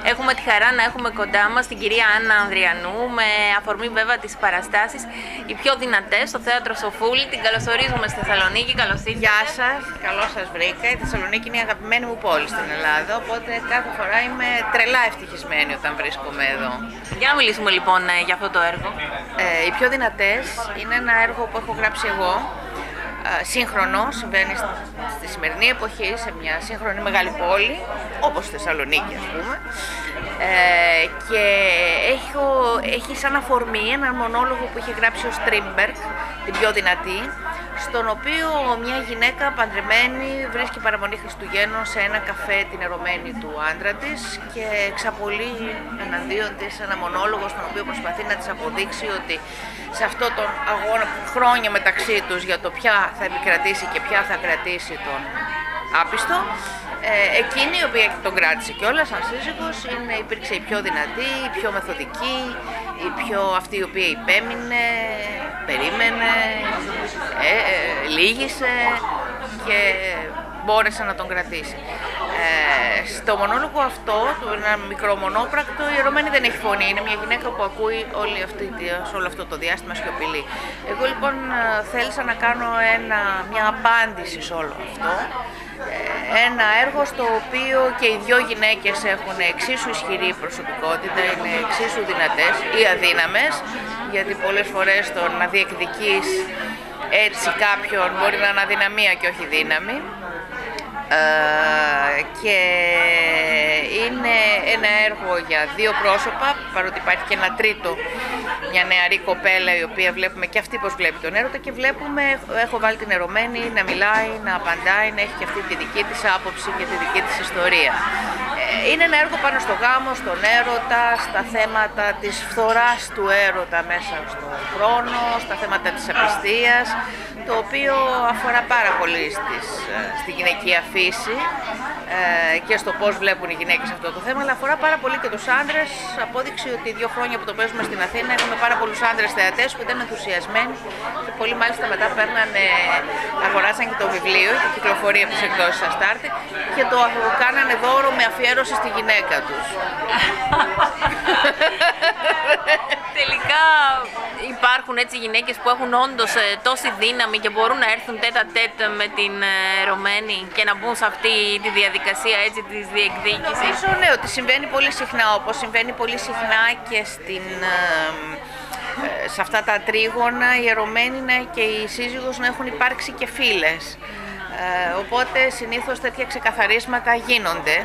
Έχουμε τη χαρά να έχουμε κοντά μας την κυρία Άννα Ανδριανού, με αφορμή βέβαια τις παραστάσεις οι πιο δυνατές στο θέατρο Σοφούλη. Την καλωσορίζουμε στη Θεσσαλονίκη. Καλώς ήρθατε. Γεια σας, καλώς σας βρήκα. Η Θεσσαλονίκη είναι η αγαπημένη μου πόλη στην Ελλάδα, οπότε κάθε φορά είμαι τρελά ευτυχισμένη όταν βρίσκομαι εδώ. Για να μιλήσουμε λοιπόν για αυτό το έργο. Οι πιο δυνατές είναι ένα έργο που έχω γράψει εγώ. Σύγχρονο, συμβαίνει στη σημερινή εποχή σε μια σύγχρονη μεγάλη πόλη, όπως η Θεσσαλονίκη ας πούμε, και έχει σαν αφορμή έναν μονόλογο που είχε γράψει ο Στρίμπεργκ, την πιο δυνατή, στον οποίο μια γυναίκα παντρεμένη βρίσκει παραμονή Χριστουγέννων σε ένα καφέ την ερωμένη του άντρα της και εξαπολύει εναντίον της ένα μονόλογο στον οποίο προσπαθεί να της αποδείξει ότι σε αυτό τον αγώνα χρόνια μεταξύ τους για το ποια θα επικρατήσει και ποια θα κρατήσει τον άπιστο, εκείνη η οποία τον κράτησε κιόλας σαν σύζυγος υπήρξε η πιο δυνατή, η πιο μεθοδική, αυτή η οποία υπέμεινε, περίμενε, λύγησε και μπόρεσε να τον κρατήσει. Στο μονόλογο αυτό, ένα μικρό μονόπρακτο, η ερωμένη δεν έχει φωνή, είναι μια γυναίκα που ακούει όλο αυτό το διάστημα σιωπηλή. Εγώ λοιπόν θέλησα να κάνω μια απάντηση σε όλο αυτό. Ένα έργο στο οποίο και οι δυο γυναίκες έχουν εξίσου ισχυρή προσωπικότητα, είναι εξίσου δυνατές ή αδύναμες, γιατί πολλές φορές το να διεκδικείς έτσι κάποιον μπορεί να είναι αδυναμία και όχι δύναμη. Και είναι ένα έργο για δύο πρόσωπα, παρότι υπάρχει και ένα τρίτο, μια νεαρή κοπέλα η οποία βλέπουμε και αυτή πως βλέπει τον έρωτα και βλέπουμε, έχω βάλει την ερωμένη να μιλάει, να απαντάει, να έχει και αυτή τη δική της άποψη και τη δική της ιστορία. Είναι ένα έργο πάνω στο γάμο, στον έρωτα, στα θέματα της φθοράς του έρωτα μέσα στον χρόνο, στα θέματα της απιστίας, το οποίο αφορά πάρα πολύ στη γυναικεία φύση και στο πώς βλέπουν οι γυναίκες αυτό το θέμα, αλλά αφορά πάρα πολύ και τους άντρες. Απόδειξη ότι 2 χρόνια που το παίζουμε στην Αθήνα έχουμε πάρα πολλούς άντρες θεατές που ήταν ενθουσιασμένοι και πολλοί μάλιστα μετά αγοράσαν και το βιβλίο και κυκλοφορεί από τις εκδόσεις Αστάρτη και το κάνανε δώρο με αφιέρωση στη γυναίκα τους. Τελικά υπάρχουν έτσι γυναίκες που έχουν όντως τόση δύναμη και μπορούν να έρθουν τέτα τέτ με την ερωμένη και να μπουν σε αυτή τη διαδικασία έτσι της διεκδίκησης. Νομίζω ναι, ότι συμβαίνει πολύ συχνά, όπως συμβαίνει πολύ συχνά και σε αυτά τα τρίγωνα η ερωμένη και η σύζυγος να έχουν υπάρξει και φίλες. Οπότε συνήθως τέτοια ξεκαθαρίσματα γίνονται.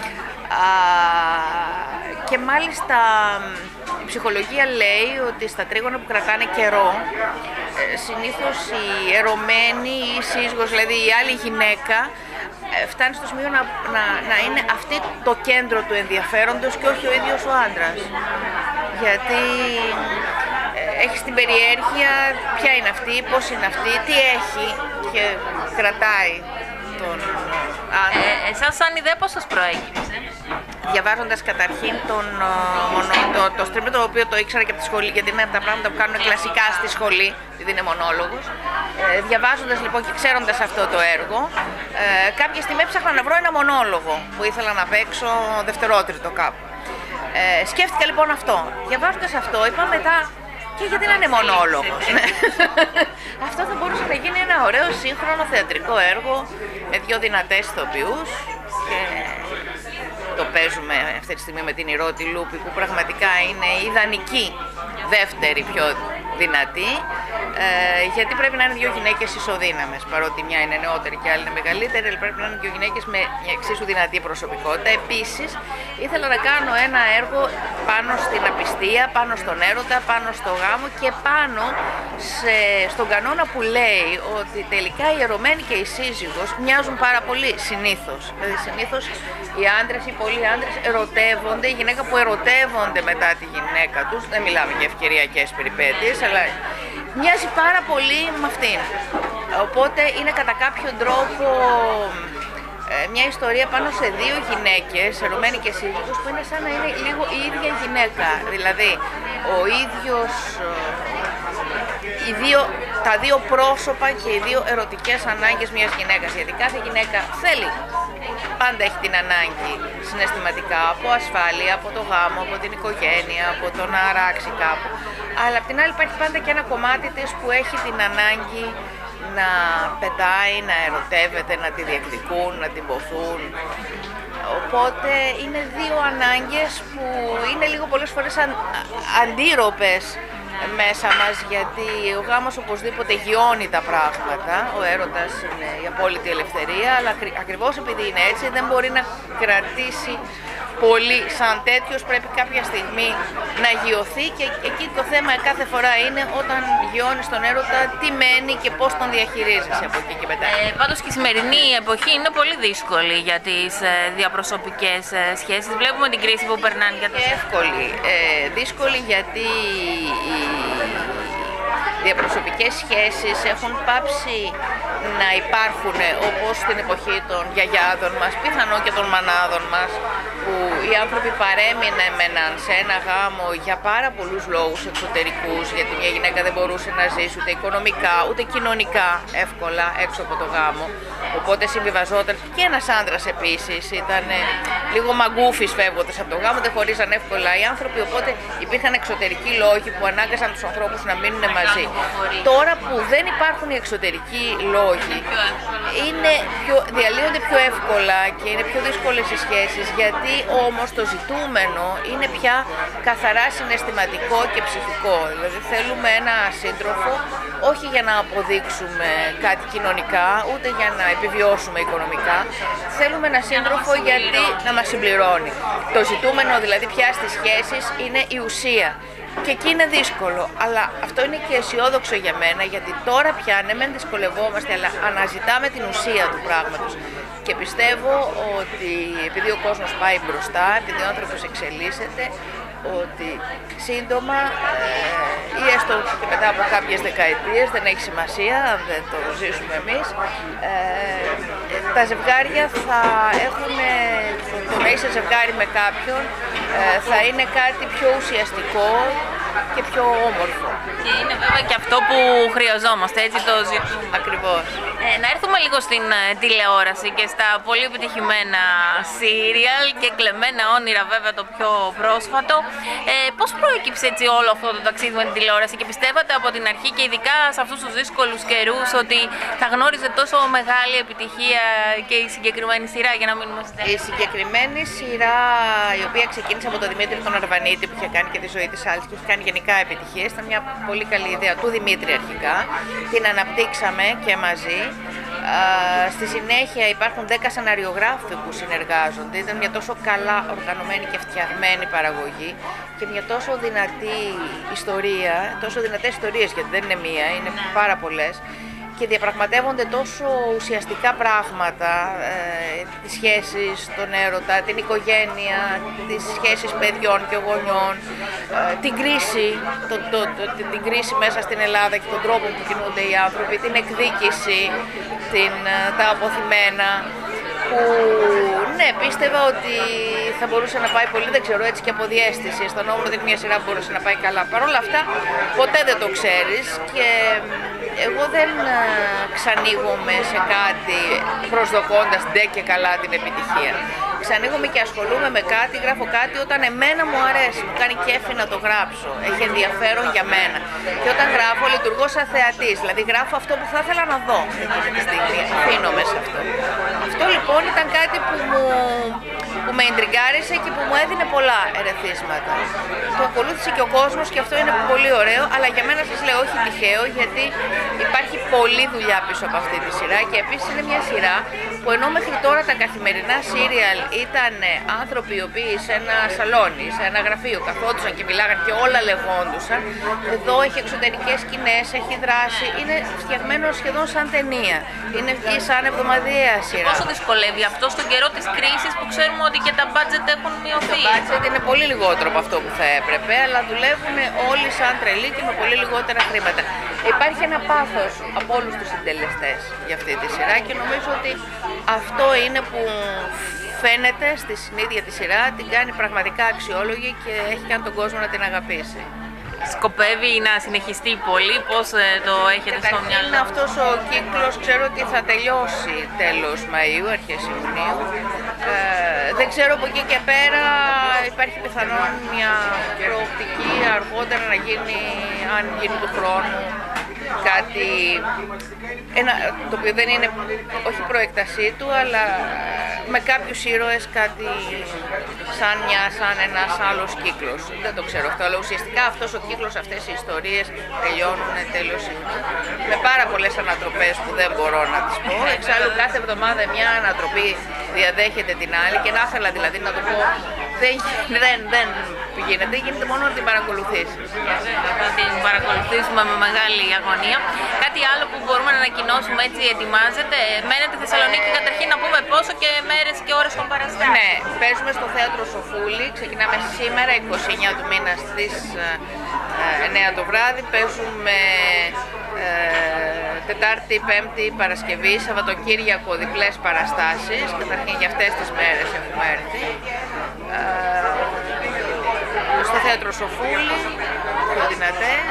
Και μάλιστα η ψυχολογία λέει ότι στα τρίγωνα που κρατάνε καιρό, συνήθως η ερωμένη ή η σύζυγος, δηλαδή η άλλη γυναίκα, φτάνει στο σημείο να είναι αυτή το κέντρο του ενδιαφέροντος και όχι ο ίδιος ο άντρας. Γιατί έχει την περιέργεια ποια είναι αυτή, πώς είναι αυτή, τι έχει και κρατάει τον άντρα. Εσάς σαν ιδέα πώς σας προέκυψε? Διαβάζοντας καταρχήν το Στρίμπεργκ, το οποίο το ήξερα και από τη σχολή, γιατί είναι από τα πράγματα που κάνουν κλασικά στη σχολή, επειδή είναι μονόλογος. Διαβάζοντας λοιπόν και ξέροντας αυτό το έργο, κάποια στιγμή έψαχνα να βρω ένα μονόλογο που ήθελα να παίξω δευτερότριτο κάπου. Σκέφτηκα λοιπόν αυτό. Διαβάζοντας αυτό, είπα μετά, και γιατί να είναι μονόλογος. Αυτό θα μπορούσε να γίνει ένα ωραίο σύγχρονο θεατρικό έργο με 2 δυνατές ηθοποιούς και το παίζουμε αυτή τη στιγμή με την Ηρώτη Λούπη, που πραγματικά είναι ιδανική δεύτερη πιο δυνατή, γιατί πρέπει να είναι 2 γυναίκες ισοδύναμες, παρότι μια είναι νεότερη και άλλη είναι μεγαλύτερη, αλλά πρέπει να είναι 2 γυναίκες με μια εξίσου δυνατή προσωπικότητα. Επίσης, ήθελα να κάνω ένα έργο πάνω στην απιστία, πάνω στον έρωτα, πάνω στο γάμο και πάνω στον κανόνα που λέει ότι τελικά η ερωμένη και η σύζυγος μοιάζουν πάρα πολύ συνήθως. Δηλαδή συνήθως οι άντρες ή πολλοί άντρες ερωτεύονται, η γυναίκα που ερωτεύονται μετά τη γυναίκα τους, δεν μιλάμε για ευκαιριακές περιπέτειες, αλλά μοιάζει πάρα πολύ με αυτήν. Οπότε είναι κατά κάποιον τρόπο μια ιστορία πάνω σε 2 γυναίκες, ερωμένη και σύζυγος, που είναι σαν να είναι λίγο η ίδια γυναίκα. Δηλαδή, τα 2 πρόσωπα και οι 2 ερωτικές ανάγκες μιας γυναίκας. Γιατί κάθε γυναίκα θέλει πάντα έχει την ανάγκη συναισθηματικά από ασφάλεια, από το γάμο, από την οικογένεια, από το να αράξει κάπου. Αλλά απ' την άλλη υπάρχει πάντα και ένα κομμάτι της που έχει την ανάγκη να πετάει, να ερωτεύεται, να τη διεκδικούν, να την ποθούν. Οπότε είναι δύο ανάγκες που είναι λίγο πολλές φορές αντίρροπες μέσα μας, γιατί ο γάμος οπωσδήποτε γιώνει τα πράγματα, ο έρωτας είναι η απόλυτη ελευθερία, αλλά ακριβώς επειδή είναι έτσι δεν μπορεί να κρατήσει πολύ σαν τέτοιος, πρέπει κάποια στιγμή να γιωθεί και εκεί το θέμα κάθε φορά είναι όταν γιώνεις τον έρωτα τι μένει και πώς τον διαχειρίζεσαι από εκεί και μετά. Πάντως και η σημερινή εποχή είναι πολύ δύσκολη για τις διαπροσωπικές σχέσεις. Βλέπουμε την κρίση που περνάνε για τα εύκολη. Δύσκολη γιατί οι διαπροσωπικές σχέσεις έχουν πάψει να υπάρχουν όπως στην εποχή των γιαγιάδων μας, πιθανόν και των μανάδων μας, που οι άνθρωποι παρέμειναν σε ένα γάμο για πάρα πολλούς λόγους εξωτερικούς, γιατί μια γυναίκα δεν μπορούσε να ζήσει ούτε οικονομικά ούτε κοινωνικά εύκολα έξω από το γάμο, οπότε συμβιβαζόταν. Και ένας άντρας επίσης ήταν λίγο μαγκούφης φεύγοντας από το γάμο, δεν χωρίζαν εύκολα οι άνθρωποι, οπότε υπήρχαν εξωτερικοί λόγοι που ανάγκασαν τους ανθρώπους να μείνουν μαζί. Τώρα που δεν υπάρχουν οι εξωτερικοί λόγοι, διαλύονται πιο εύκολα και είναι πιο δύσκολες οι σχέσεις, γιατί όμως το ζητούμενο είναι πια καθαρά συναισθηματικό και ψυχικό. Δηλαδή θέλουμε ένα σύντροφο όχι για να αποδείξουμε κάτι κοινωνικά, ούτε για να επιβιώσουμε οικονομικά. Θέλουμε ένα σύντροφο γιατί να μας συμπληρώνει. Το ζητούμενο δηλαδή πια στις σχέσεις είναι η ουσία. Και εκεί είναι δύσκολο, αλλά αυτό είναι και αισιόδοξο για μένα, γιατί τώρα πια ναι μεν δυσκολευόμαστε, αλλά αναζητάμε την ουσία του πράγματος. Και πιστεύω ότι επειδή ο κόσμος πάει μπροστά, επειδή ο άνθρωπος εξελίσσεται, ότι σύντομα ή έστω και μετά από κάποιες δεκαετίες, δεν έχει σημασία αν δεν το ζήσουμε εμείς, τα ζευγάρια θα έχουν, το να είσαι ζευγάρι με κάποιον θα είναι κάτι πιο ουσιαστικό και πιο όμορφο. Και είναι βέβαια και αυτό που χρειαζόμαστε, έτσι το ζητούμε. Ακριβώς. Να έρθουμε λίγο στην τηλεόραση και στα πολύ επιτυχημένα σύριαλ και κλεμμένα όνειρα, βέβαια το πιο πρόσφατο. Πώς προέκυψε έτσι όλο αυτό το ταξίδι με την τηλεόραση και πιστεύατε από την αρχή και ειδικά σε αυτούς τους δύσκολους καιρούς ότι θα γνώριζε τόσο μεγάλη επιτυχία και η συγκεκριμένη σειρά, για να μείνουμε στη Η συγκεκριμένη σειρά, η οποία ξεκίνησε από τον Δημήτρη τον Αρβανίτη, που είχε κάνει και τη ζωή της άλλης και είχε κάνει γενικά επιτυχίες, ήταν μια πολύ καλή ιδέα του Δημήτρη αρχικά. Την αναπτύξαμε και μαζί. Στη συνέχεια υπάρχουν 10 σεναριογράφοι που συνεργάζονται. Ήταν μια τόσο καλά οργανωμένη και φτιαγμένη παραγωγή και μια τόσο δυνατή ιστορία, τόσο δυνατές ιστορίες, γιατί δεν είναι μία, είναι πάρα πολλές, και διαπραγματεύονται τόσο ουσιαστικά πράγματα, τις σχέσεις, τον έρωτα, την οικογένεια, τις σχέσεις παιδιών και γονιών, την κρίση, την κρίση μέσα στην Ελλάδα και τον τρόπο που κινούνται οι άνθρωποι, την εκδίκηση, τα αποθυμένα, που ναι, πίστευα ότι θα μπορούσε να πάει πολύ, δεν ξέρω, έτσι και από διαίσθηση. Αισθανόμουν ότι μια σειρά μπορούσε να πάει καλά. Παρ' όλα αυτά, ποτέ δεν το ξέρεις και εγώ δεν ξανοίγομαι σε κάτι προσδοκώντας ντε και καλά την επιτυχία. Ξανοίγομαι και ασχολούμαι με κάτι, γράφω κάτι όταν εμένα μου αρέσει, μου κάνει κέφι να το γράψω, έχει ενδιαφέρον για μένα. Και όταν γράφω λειτουργώ σαν θεατής, δηλαδή γράφω αυτό που θα ήθελα να δω εκείνη τη στιγμή, αφήνομαι σε αυτό. Αυτό λοιπόν ήταν κάτι που με εντριγκάρισε και που μου έδινε πολλά ερεθίσματα. Το ακολούθησε και ο κόσμος και αυτό είναι πολύ ωραίο, αλλά για μένα σας λέω όχι τυχαίο, γιατί υπάρχει πολλή δουλειά πίσω από αυτή τη σειρά και επίσης είναι μια σειρά που ενώ μέχρι τώρα τα καθημερινά σύριαλ ήταν άνθρωποι οι οποίοι σε ένα σαλόνι, σε ένα γραφείο καθόντουσαν και μιλάγαν και όλα λεγόντουσαν, εδώ έχει εξωτερικές σκηνές, έχει δράση, είναι φτιαγμένο σχεδόν σαν ταινία, είναι σαν εβδομαδιαία σειρά. Πόσο δυσκολεύει αυτό στον καιρό της κρίσης που ξέρουμε ότι και τα budget έχουν μειωθεί? Το budget είναι πολύ λιγότερο από αυτό που θα έπρεπε, αλλά δουλεύουν όλοι σαν τρελοί και με πολύ λιγότερα χρήματα. Υπάρχει ένα πάθος από όλους τους συντελεστές για αυτή τη σειρά και νομίζω ότι αυτό είναι που φαίνεται στη συνήθεια τη σειρά, την κάνει πραγματικά αξιόλογη και έχει κάνει τον κόσμο να την αγαπήσει. σκοπεύει να συνεχιστεί πολύ, πώς το έχετε στο μυαλό? Καταρχήν αυτός ο κύκλος ξέρω ότι θα τελειώσει τέλος Μαΐου, αρχές Ιουνίου. Δεν ξέρω από εκεί και πέρα υπάρχει πιθανόν μια προοπτική αργότερα να γίνει, αν γίνει του χρόνου, κάτι το οποίο δεν είναι όχι προέκτασή του, αλλά με κάποιους ήρωες κάτι σαν ένας άλλος κύκλος. Δεν το ξέρω αυτό, αλλά ουσιαστικά αυτός ο κύκλος, αυτές οι ιστορίες τελειώνουν τέλος Ιουνίου. Με πάρα πολλές ανατροπές που δεν μπορώ να τις πω. Εξάλλου κάθε εβδομάδα μια ανατροπή διαδέχεται την άλλη και να ήθελα δηλαδή να το πω, δεν γίνεται, γίνεται μόνο να την παρακολουθήσεις. Θα την παρακολουθήσουμε με μεγάλη αγωνία. Κάτι άλλο που μπορούμε να ανακοινώσουμε, έτσι ετοιμάζεται? Μένετε στη Θεσσαλονίκη, καταρχήν να πούμε πόσο και μέρες και ώρες των παραστάσεων? Ναι, παίζουμε στο Θέατρο Σοφούλη, ξεκινάμε σήμερα 29 του μήνα στις 9 το βράδυ, παίζουμε Τετάρτη, Πέμπτη, Παρασκευή, Σαββατοκύριακο διπλές παραστάσεις, καταρχήν για αυτές τις μέρες έχουμε έρθει. Στο Θέατρο Σοφούλη, πιο δυνατές.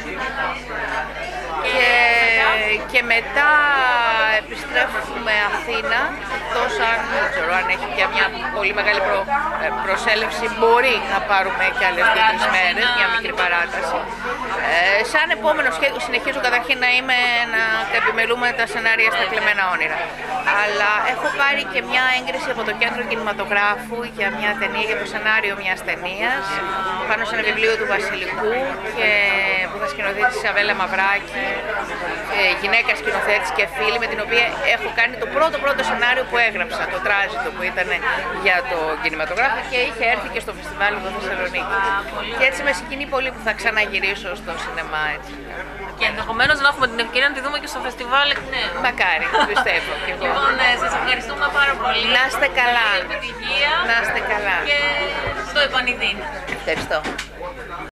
Και μετά επιστρέφουμε Αθήνα, εκτός αν, δεν ξέρω, αν έχει και μια πολύ μεγάλη προσέλευση, μπορεί να πάρουμε και άλλες 2-3 μέρες, μια μικρή παράταση. Σαν επόμενο σχέδιο συνεχίζω καταρχήν να επιμελούμε τα σενάρια στα Κλεμμένα Όνειρα. Αλλά έχω πάρει και μια έγκριση από το Κέντρο Κινηματογράφου για μια ταινία, για το σενάριο μιας ταινίας, πάνω σε ένα βιβλίο του Βασιλικού και που θα σκηνοθετήσει η Σαβέλα Μαυράκη, γυναίκα σκηνοθέτης και φίλη, με την οποία έχω κάνει το πρώτο σενάριο που έγραψα, το Τράζιτο, που ήταν για το κινηματογράφο και είχε έρθει και στο φεστιβάλ εδώ Θεσσαλονίκη. Και έτσι με συγκινεί πολύ που θα ξαναγυρίσω στο σινεμά, έτσι. Και ενδεχομένως να έχουμε την ευκαιρία να τη δούμε και στο φεστιβάλ εκ νέου. Μακάρι, πιστεύω κι εγώ. Λοιπόν, σας ευχαριστούμε πάρα πολύ. Να είστε καλά. Επιτυχία. Να είστε καλά. Και στο επανειδήν. Ευχαριστώ.